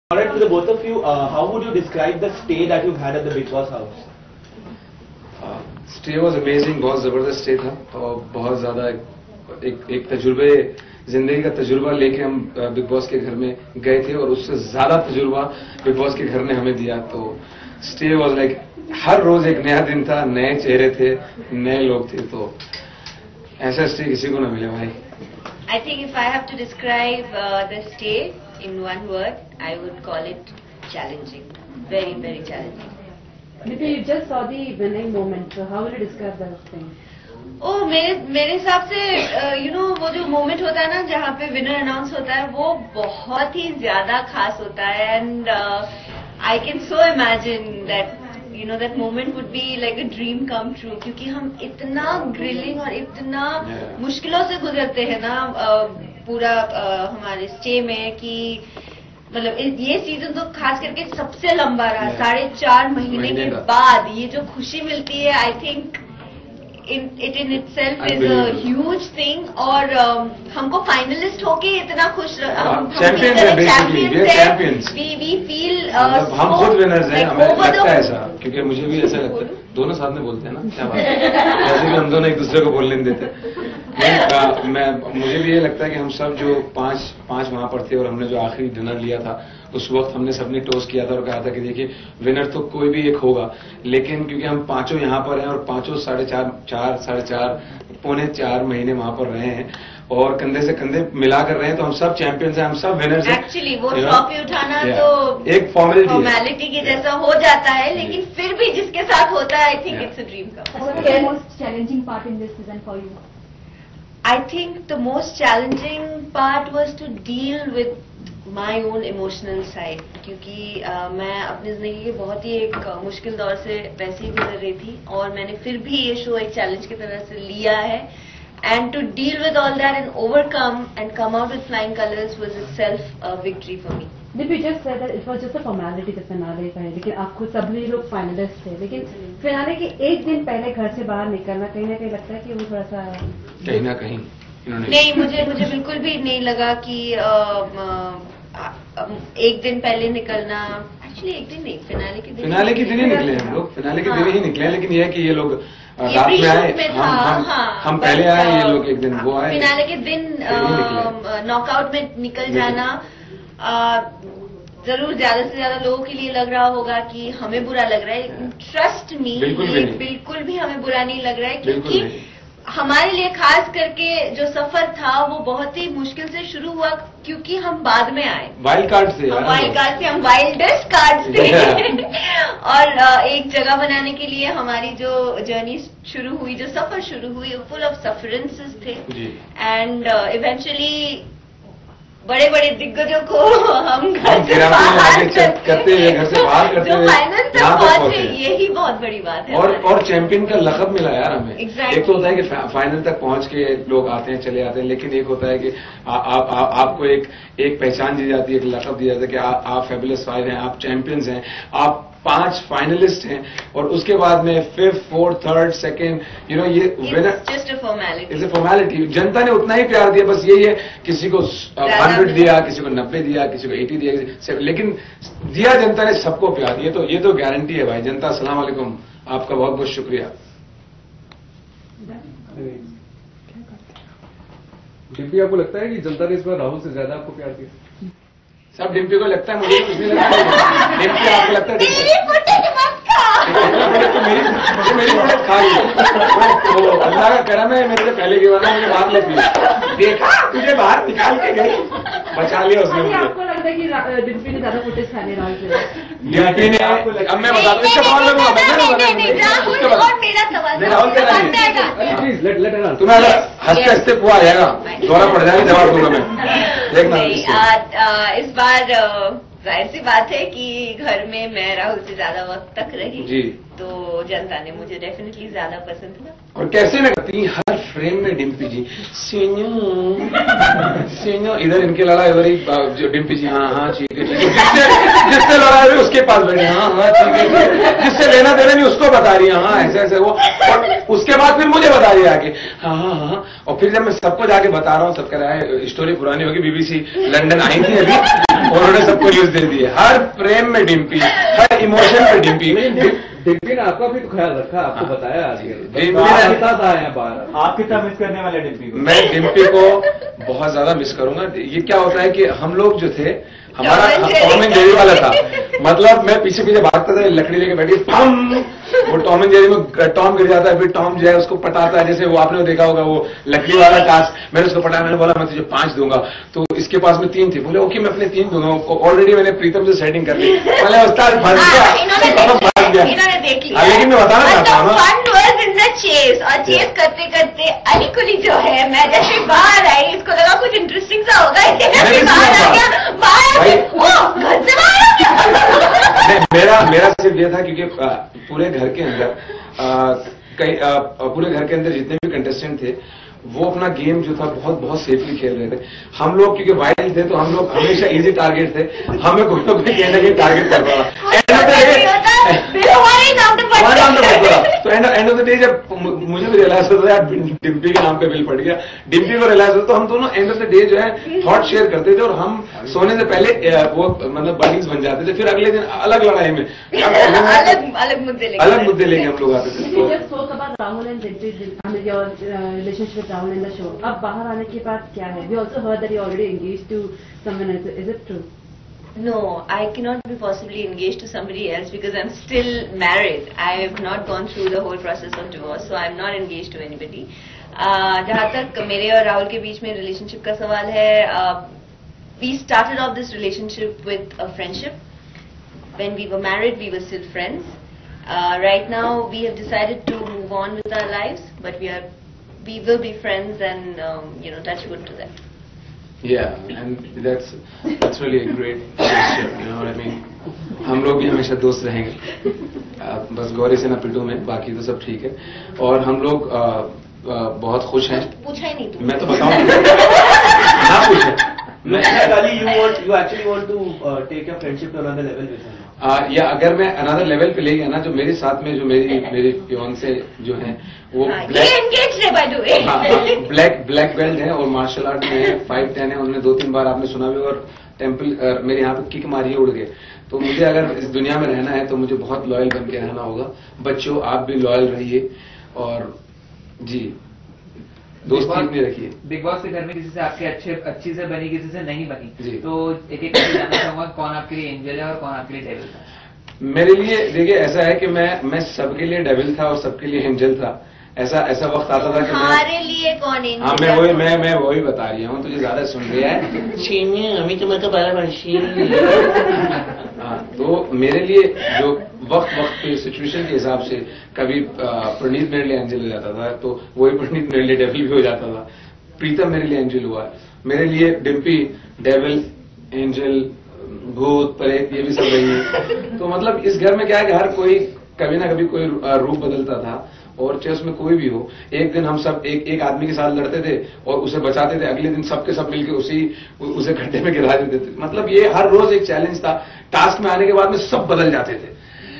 Alright, to the both of you, how would you describe the stay that you've had at the Bigg Boss house? Stay was amazing, बहुत ज़बरदस्त stay था और बहुत ज़्यादा एक तजुर्बे, जिंदगी का तजुर्बा लेके हम बिग बॉस के घर में गए थे और उससे ज़्यादा तजुर्बा बिग बॉस के घर ने हमें दिया। तो स्टे वॉज लाइक हर रोज एक नया दिन था, नए चेहरे थे, नए लोग थे, तो ऐसा स्टे किसी को ना मिले भाई। I think if I have to describe the stay in one word, I would call it challenging. Very, very challenging. Maybe you just saw the winning moment, so how will you describe that thing? Oh, मेरे हिसाब से वो जो moment होता है ना जहाँ पे विनर अनाउंस होता है वो बहुत ही ज्यादा खास होता है and I can so imagine that that moment would be like a dream come true क्योंकि हम इतना ग्रिलिंग और इतना मुश्किलों से गुजरते हैं ना पूरा हमारे स्टे में कि मतलब ये सीजन तो खास करके सबसे लंबा रहा, 4.5 महीने के बाद ये जो खुशी मिलती है I think it in itself is a huge thing और हमको फाइनलिस्ट होके इतना खुश चैंपियंस we feel हम खुद विनर्स हैं, हमें लगता है ऐसा, क्योंकि मुझे भी ऐसा लगता है। दोनों साथ में बोलते हैं ना, क्या बात है, जैसे भी हम दोनों एक दूसरे को बोलने नहीं देते। मुझे भी ये लगता है कि हम सब जो पांच वहां पर थे और हमने जो आखिरी डिनर लिया था उस वक्त हमने सबने टोस्ट किया था और कहा था कि देखिए विनर तो कोई भी एक होगा, लेकिन क्योंकि हम पांचों यहाँ पर हैं और पांचों 4.5 पौने 4 महीने वहां पर रहे हैं और कंधे से कंधे मिला कर रहे हैं, तो हम सब चैंपियंस हैं, हम सब विनर्स हैं। एक्चुअली वो ट्रॉफी उठाना तो एक फॉर्मेलिटी के जैसा हो जाता है, लेकिन फिर भी जिसके साथ होता है I think it's a dream come. What was the most challenging part in this season for you? I think the most challenging part was to deal with my own emotional side क्योंकि मैं अपनी जिंदगी के बहुत ही एक मुश्किल दौर से वैसे ही गुजर रही थी और मैंने फिर भी ये शो एक चैलेंज की तरह से लिया है and to deal with all that and overcome and come out with flying colors was itself a victory for me. Did we just say that it was just a formality the finale का है, लेकिन आपको सभी लोग finalist थे, लेकिन finale के एक दिन पहले घर से बाहर निकलना कहीं ना कहीं लगता है कि वो थोड़ा सा कहीं ना कहीं नहीं, मुझे बिल्कुल भी नहीं लगा कि एक दिन पहले निकलना, एक्चुअली एक दिन नहीं, फिनाले के दिन ही निकले हम लोग, फिनाले के दिन ही निकले, लेकिन यह है कि ये लोग रात में आए, हम पहले आए, ये लोग एक दिन वो आए, फिनाले के दिन नॉकआउट में निकल जाना जरूर ज्यादा से ज्यादा लोगों के लिए लग रहा होगा कि हमें बुरा लग रहा है। ट्रस्ट मी, बिल्कुल भी हमें बुरा नहीं लग रहा है क्योंकि हमारे लिए खास करके जो सफर था वो बहुत ही मुश्किल से शुरू हुआ क्योंकि हम बाद में आए, वाइल्ड कार्ड से हम वाइल्डेस्ट कार्ड थे और एक जगह बनाने के लिए हमारी जो जर्नी शुरू हुई, जो सफर शुरू हुई, फुल ऑफ सफरेंसेस थे एंड इवेंचुअली बड़े बड़े दिग्गजों को हम घर से बाहर करते हुए, घर से बाहर करते हुए फाइनल तक पहुंचे, यही बहुत बड़ी बात है। और चैंपियन का लक़ब मिला यार हमें। exactly. एक तो होता है कि फाइनल तक पहुंच के लोग आते हैं चले आते हैं, लेकिन एक होता है कि आपको एक पहचान दी जाती है, एक लक़ब दिया जाता है कि आप फैबुलस 5 हैं, आप चैंपियंस हैं, आप 5 फाइनलिस्ट हैं और उसके बाद में 5th, 4th, 3rd, 2nd, ये winner just a formality, it's a formality. जनता ने उतना ही प्यार दिया, बस यही है, किसी को 100 दिया, किसी को 90 दिया, किसी को 80 दिया, लेकिन दिया जनता ने सबको प्यार। ये तो गारंटी है भाई। जनता अस्सलाम वालेकुम, आपका बहुत बहुत शुक्रिया। डिम्पी, आपको लगता है कि जनता ने इस बार राहुल से ज्यादा आपको प्यार दिया? सब डिम्पी को लगता है, मुझे कुछ नहीं लगता है। डिम्पी आपको लगता है? मेरी प्रोडक्ट खा ली, तो अल्लाह का करम है, मेरे से पहले की वरना मुझे बात नहीं थी। देखा तुझे बाहर निकाल के गई, बचा लिया उसने मुझे। आपको लगता है कि डिम्पी ने ज्यादा फुटेज खाने राहुल से? डिम्पी ने, अब मैं बता दूं, इसका सवाल लूंगा मैं, तुम्हें हंसते हंसते पुआ आ जाएगा, दौरा पड़ जाएगा, जवाब दूंगा मैं, देखना। इस बार जाहिर सी बात है कि घर में मैं राहुल से ज्यादा वक्त तक रही जी, तो जनता ने मुझे डेफिनेटली ज्यादा पसंद किया। और कैसे न करती हर फ्रेम में डिम्पी जी सीनो इधर इनके लड़ा, इधर ही जो डिम्पी जी हाँ ठीक है, जिससे लड़ा है उसके पास बैठे, हाँ ठीक है, जिससे लेना देना नहीं उसको बता रही है, हाँ ऐसे वो, और उसके बाद फिर मुझे बता रही है आके हाँ, और फिर जब मैं सबको जाके बता रहा हूँ, सब कह रहा है स्टोरी पुरानी होगी, BBC लंदन आई थी अभी और उन्होंने सबको न्यूज दे दिए, हर प्रेम में डिम्पी, हर इमोशन में डिम्पी। डिम्पी ने आपका भी तो ख्याल रखा, आपको बताया आजकल डिम्पी ने था यहाँ बाहर। आप कितना मिस करने वाले डिम्पी को? मैं डिम्पी को बहुत ज्यादा मिस करूंगा। ये क्या होता है कि हम लोग जो थे, हमारा टॉम एंड जेरी वाला था, मतलब मैं पीछे पीछे भागता था, लकड़ी लेके बैठी, पम, वो टॉम एंड जेरी में टॉम गिर जाता है, फिर टॉम जो है उसको पटाता है, जैसे वो आपने देखा होगा वो लकड़ी वाला टास्क। मैंने उसको पटाया, मैंने बोला मैं तुझे 5 दूंगा, तो इसके पास में 3 थे, बोले ओके मैं अपने 3 दूंगा। ऑलरेडी मैंने प्रीतम से सेटिंग कर ली, मैंने उस्ताद फंस गया, इन्होंने देख लिया। लेकिन मैं बताना चाहता हूँ ना, चेस, और चेस करते करते अली कुली जो है, मैं जैसे बाहर आई, इसको लगा कुछ इंटरेस्टिंग सा होगा, इसलिए बाहर आ गया, बाहर घर से बाहर आ गया। मेरा सिर्फ ये था क्योंकि पूरे घर के अंदर पूरे घर के अंदर जितने भी कंटेस्टेंट थे वो अपना गेम जो था बहुत बहुत सेफली खेल रहे थे। हम लोग क्योंकि वाइल्ड थे तो हम लोग हमेशा इजी टारगेट थे, हमें कोई ना कोई कहना कि टारगेट कर रहा। तो एंड ऑफ द डे जब मुझे भी रियलाइज होता है यार डिम्पी के नाम पे बिल पड़ गया, डिम्पी को रियलाइज होता, तो हम दोनों एंड ऑफ द डे जो है थॉट शेयर करते थे, और हम सोने से पहले वो मतलब बडीज बन जाते थे, फिर अगले दिन अलग लड़ाई में अलग मुद्दे लेके हम लोग आते थे। Rahul and relationship with Rahul in the show, अब बाहर आने के बाद क्या है? We also heard that you already engaged to someone else, is it true? No, I cannot be possibly engaged to somebody else because I'm still married. I have not gone through the whole process of divorce, so I'm not engaged to anybody. जहाँ तक मेरे और राहुल के बीच में relationship का सवाल है, we started off this relationship with a friendship. When we were married, we were still friends. Right now, we have decided to move on with our lives, but we will be friends and touch wood to that. Yeah, and that's really a great gesture, you know what I mean? हम लोग भी हमेशा दोस्त रहेंगे, बस गौरी से ना पिटू में, बाकी तो सब ठीक है। और हम लोग बहुत खुश हैं। पूछा ही नहीं, मैं तो बताऊँ ना पूछे। You actually want to take your friendship to another level with him? या अगर मैं अनदर लेवल पे ले गया ना, जो मेरे साथ में जो मेरी फियांसे जो हैं वो ब्लैक बेल्ट है और मार्शल आर्ट में है, 5'10" है, उन्होंने 2-3 बार आपने सुना भी, और टेम्पल मेरे यहाँ पे किक मारी उड़ गए। तो मुझे अगर इस दुनिया में रहना है तो मुझे बहुत लॉयल बन के रहना होगा। बच्चों आप भी लॉयल रहिए और जी दोस्ती अपनी रखिए। बिग बॉस के घर में किसी से आपके अच्छी से बनी, किसी से नहीं बनी, जी। तो एक करके जानना चाहूंगा कौन आपके लिए एंजल है और कौन आपके लिए डेविल था? मेरे लिए देखिए ऐसा है कि मैं सबके लिए डेविल था और सबके लिए एंजल था। ऐसा वक्त आता था कि हमारे लिए कौन एंजल? हाँ मैं वही बता रही हूँ, तुझे ज्यादा सुन रही है अभी तुम्हारे का 12 वर्ष। हाँ, तो मेरे लिए जो वक्त पे सिचुएशन के हिसाब से कभी प्रणीत मेरे लिए एंजल हो जाता था, तो वही प्रणीत मेरे लिए डेविल भी हो जाता था। प्रीतम मेरे लिए एंजल हुआ, मेरे लिए डिम्पी डेविल, एंजल, भूत, प्रेत, ये भी सब रही है। तो मतलब इस घर में क्या है कि हर कोई कभी ना कभी कोई रूप बदलता था, और चाहे उसमें कोई भी हो। एक दिन हम सब एक आदमी के साथ लड़ते थे और उसे बचाते थे, अगले दिन सबके सब मिलकर उसे गड्ढे में गिरा देते थे। मतलब ये हर रोज एक चैलेंज था। टास्क में आने के बाद में सब बदल जाते थे।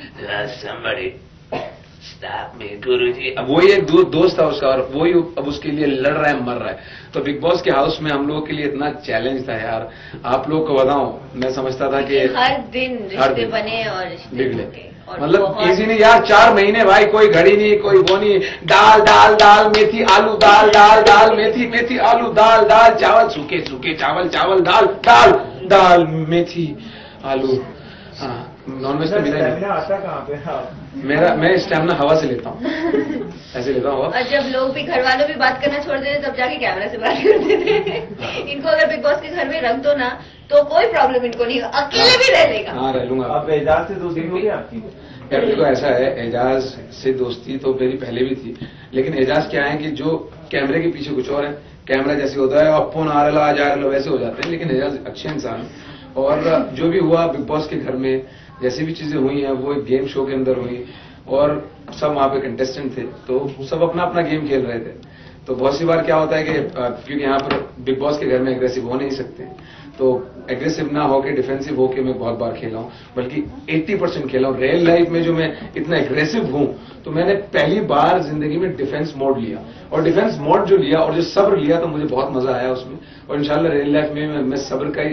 गुरुजी, अब वही एक दोस्त था उसका, और वही अब उसके लिए लड़ रहा है, मर रहा है। तो बिग बॉस के हाउस में हम लोगों के लिए इतना चैलेंज था यार, आप लोग को बताऊं, मैं समझता था कि हर दिन रिश्ते बने और बिगड़े, मतलब इजी नहीं यार। 4 महीने भाई, कोई घड़ी नहीं, कोई वो नहीं, दाल मेथी आलू, दाल मेथी आलू, दाल चावल, सूखे चावल, दाल मेथी आलू। हाँ, नॉनवेज तो मिला नहीं। आता कहाँ पे? मैं स्टेमिना हवा से लेता हूँ, ऐसे लेता हूँ। और जब लोग भी, घर वालों भी बात करना छोड़ देते तब जाके कैमरा से बात करते थे। इनको अगर बिग बॉस के घर में रख दो ना तो कोई प्रॉब्लम इनको नहीं, अकेले भी रह लेगा। हाँ, रह लूंगा। अब एजाज से दोस्ती होगी आपकी? यार देखो ऐसा है, एजाज से दोस्ती तो मेरी पहले भी थी, लेकिन एजाज क्या है कि जो कैमरे के पीछे कुछ और है, कैमरा जैसे होता है अब फोन आ रहा वैसे हो जाते हैं, लेकिन एजाज अच्छे इंसान है। और जो भी हुआ बिग बॉस के घर में, जैसी भी चीजें हुई हैं वो एक गेम शो के अंदर हुई, और सब वहां पे कंटेस्टेंट थे, तो सब अपना अपना गेम खेल रहे थे। तो बहुत सी बार क्या होता है कि क्योंकि यहाँ पर बिग बॉस के घर में एग्रेसिव हो नहीं सकते, तो एग्रेसिव ना होके डिफेंसिव होके मैं बहुत बार खेला हूँ, बल्कि 80% खेला हूँ। रियल लाइफ में जो मैं इतना एग्रेसिव हूँ, तो मैंने पहली बार जिंदगी में डिफेंस मोड लिया, और डिफेंस मोड जो लिया और जो सब्र लिया, तो मुझे बहुत मजा आया उसमें। और इंशाल्लाह रियल लाइफ में मैं सब्र का ही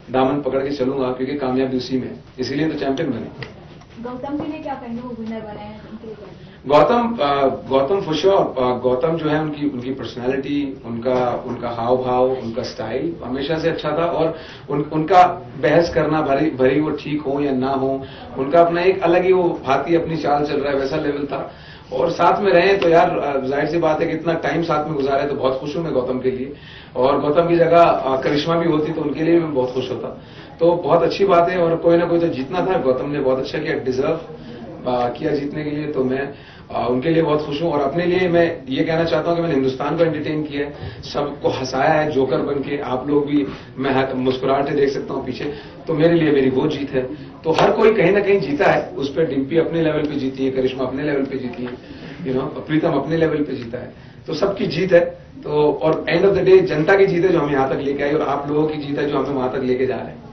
दामन पकड़ के चलूंगा, क्योंकि कामयाबी उसी में है, इसीलिए तो चैंपियन बने। गौतम के लिए क्या कहेंगे, वो विनर बने हैं उनके लिए? गौतम फॉर श्योर, गौतम जो है उनकी पर्सनालिटी, उनका हाव भाव, उनका स्टाइल हमेशा से अच्छा था, और उनका बहस करना भरी वो ठीक हो या ना हो, उनका अपना एक अलग ही वो हाथी अपनी चाल चल रहा है वैसा लेवल था। और साथ में रहे तो यार जाहिर सी बात है कि इतना टाइम साथ में गुजारा है तो बहुत खुश हूं मैं गौतम के लिए, और गौतम की जगह करिश्मा भी होती तो उनके लिए भी मैं बहुत खुश होता, तो बहुत अच्छी बात है। और कोई ना कोई तो जीतना था, गौतम ने बहुत अच्छा किया, डिजर्व किया जीतने के लिए, तो मैं उनके लिए बहुत खुश हूं। और अपने लिए मैं ये कहना चाहता हूं कि मैंने हिंदुस्तान को एंटरटेन किया है, सबको हंसाया है जोकर बन के, आप लोग भी, मैं मुस्कुराहटें देख सकता हूं पीछे, तो मेरे लिए मेरी वो जीत है। तो हर कोई कहीं ना कहीं जीता है, उस पर डिम्पी अपने लेवल पे जीती है, करिश्मा अपने लेवल पे जीती है, प्रीतम अपने लेवल पे जीता है, तो सबकी जीत है। तो और एंड ऑफ द डे जनता की जीत है जो हमें यहां तक लेके आई, और आप लोगों की जीत है जो हमें वहां तक लेके जा रहे हैं।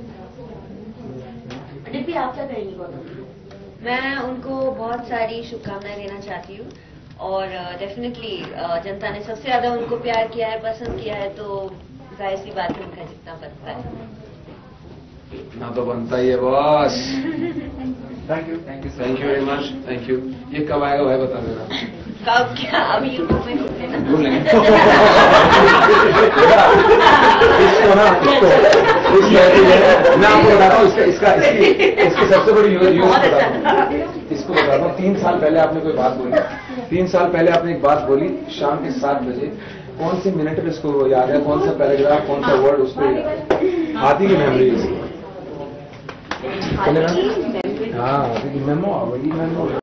डिम्पी, आप क्या कहेंगी गौतम? मैं उनको बहुत सारी शुभकामनाएं देना चाहती हूँ, और डेफिनेटली जनता ने सबसे ज्यादा उनको प्यार किया है, पसंद किया है, तो जाहिर सी बात है उनका जितना बनता है ना तो बनता ही है boss. Thank you thank you very much, thank you. ये कब आएगा भाई बता देना। कब क्या, अभी यूट्यूब में ढूंढ लेना। ढूंढ लेंगे। इसको ना मैं आपको बताता हूँ, इसकी सबसे बड़ी यूज बताता हूँ, इसको बताता हूँ। 3 साल पहले आपने कोई बात बोली, 3 साल पहले आपने एक बात बोली शाम के 7 बजे, कौन सी मिनट में इसको याद है, कौन सा पैराग्राफ, कौन सा वर्ड उस पर, हाथी की मेमोरी। हाँ, हाथी की मेमो,